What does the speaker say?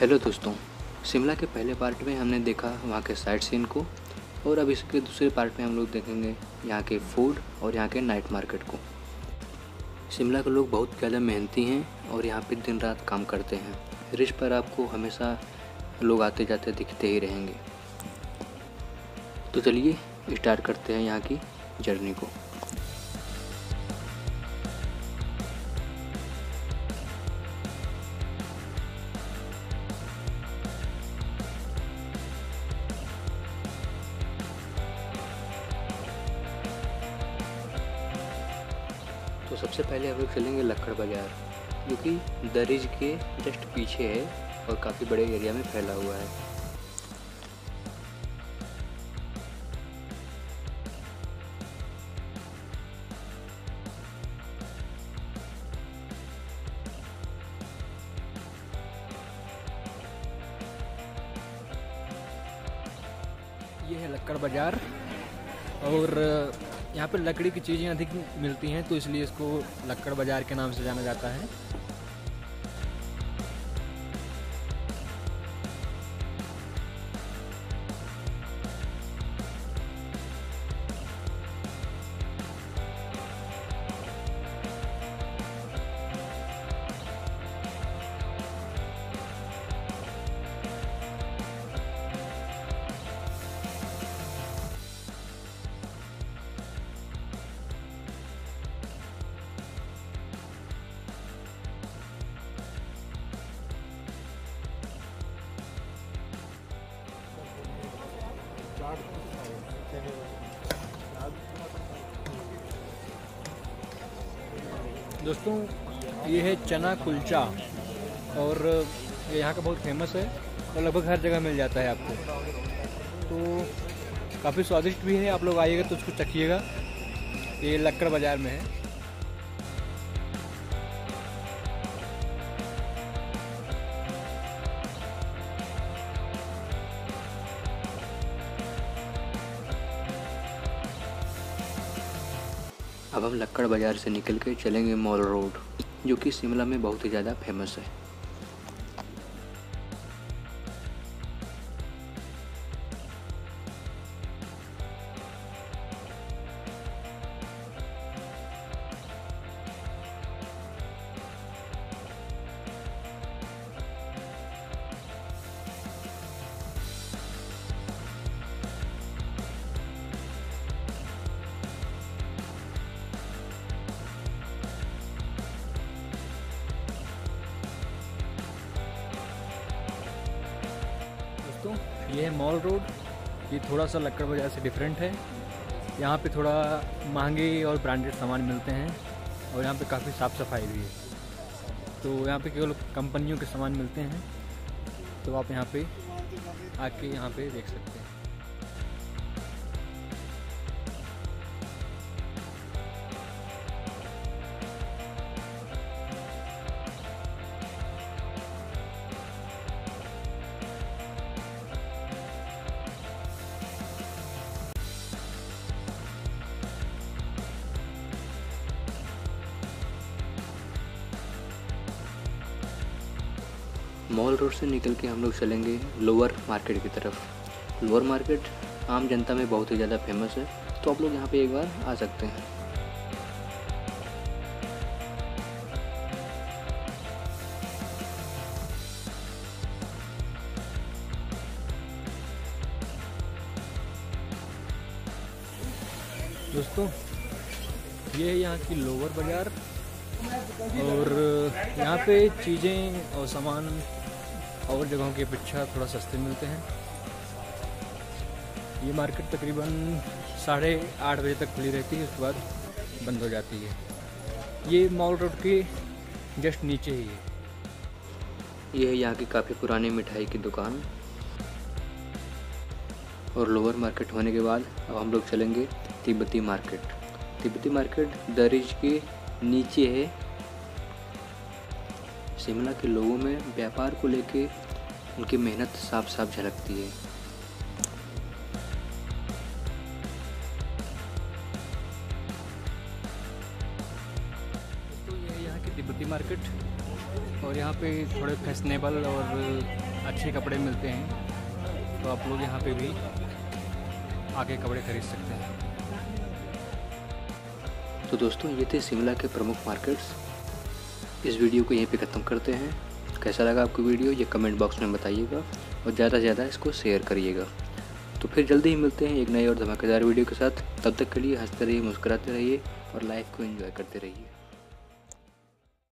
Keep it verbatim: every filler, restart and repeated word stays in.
Hello दोस्तों, शिमला के पहले पार्ट में हमने देखा वहाँ के साइट सीन को, और अब इसके दूसरे पार्ट में हम लोग देखेंगे यहाँ के फूड और यहाँ के नाइट मार्केट को। शिमला के लोग बहुत ज़्यादा मेहनती हैं और यहाँ पे दिन रात काम करते हैं। रिच पर आपको हमेशा लोग आते जाते दिखते ही रहेंगे। तो चलिए स्टार्ट करते हैं यहाँ की जर्नी को। तो सबसे पहले हम लोग चलेंगे लक्कड़ बाज़ार, जो कि दरिज के जस्ट पीछे है और काफ़ी बड़े एरिया में फैला हुआ है। ये है लक्कड़ बाज़ार और यहाँ पर लकड़ी की चीज़ें अधिक मिलती हैं, तो इसलिए इसको लक्कड़ बाज़ार के नाम से जाना जाता है। दोस्तों, ये है चना कुलचा और ये यहाँ का बहुत फेमस है और लगभग हर जगह मिल जाता है आपको। तो काफ़ी स्वादिष्ट भी है, आप लोग आइएगा तो उसको चखिएगा। ये लक्कड़ बाज़ार में है। अब हम लक्कड़ बाज़ार से निकल के चलेंगे मॉल रोड, जो कि शिमला में बहुत ही ज़्यादा फेमस है। दोस्तों, ये है मॉल रोड। ये थोड़ा सा लक्कड़ बाज़ार से डिफरेंट है। यहाँ पे थोड़ा महंगे और ब्रांडेड सामान मिलते हैं और यहाँ पे काफ़ी साफ़ सफाई भी है। तो यहाँ पे केवल कंपनियों के सामान मिलते हैं, तो आप यहाँ पे आके यहाँ पे देख सकते हैं। मॉल रोड से निकल के हम लोग चलेंगे लोअर मार्केट की तरफ। लोअर मार्केट आम जनता में बहुत ही ज़्यादा फेमस है, तो आप लोग यहाँ पे एक बार आ सकते हैं। दोस्तों, ये है यहाँ की लोअर बाज़ार और यहाँ पे चीज़ें और सामान और जगहों की अपेक्षा थोड़ा सस्ते मिलते हैं। ये मार्केट तकरीबन साढ़े आठ बजे तक खुली रहती है, उसके बाद बंद हो जाती है। ये मॉल रोड के जस्ट नीचे ही है। ये है यहाँ की काफ़ी पुरानी मिठाई की दुकान। और लोअर मार्केट होने के बाद अब हम लोग चलेंगे तिब्बती मार्केट। तिब्बती मार्केट दरिज के नीचे है। शिमला के लोगों में व्यापार को लेके उनकी मेहनत साफ साफ झलकती है। दोस्तों, ये यहाँ की तिब्बती मार्केट और यहाँ पे थोड़े फैशनेबल और अच्छे कपड़े मिलते हैं, तो आप लोग यहाँ पे भी आके कपड़े खरीद सकते हैं। तो दोस्तों ये थे शिमला के प्रमुख मार्केट्स। इस वीडियो को यहीं पे ख़त्म करते हैं। कैसा लगा आपको वीडियो ये कमेंट बॉक्स में बताइएगा और ज़्यादा से ज़्यादा इसको शेयर करिएगा। तो फिर जल्दी ही मिलते हैं एक नई और धमाकेदार वीडियो के साथ। तब तक के लिए हंसते रहिए, मुस्कुराते रहिए और लाइफ को एंजॉय करते रहिए।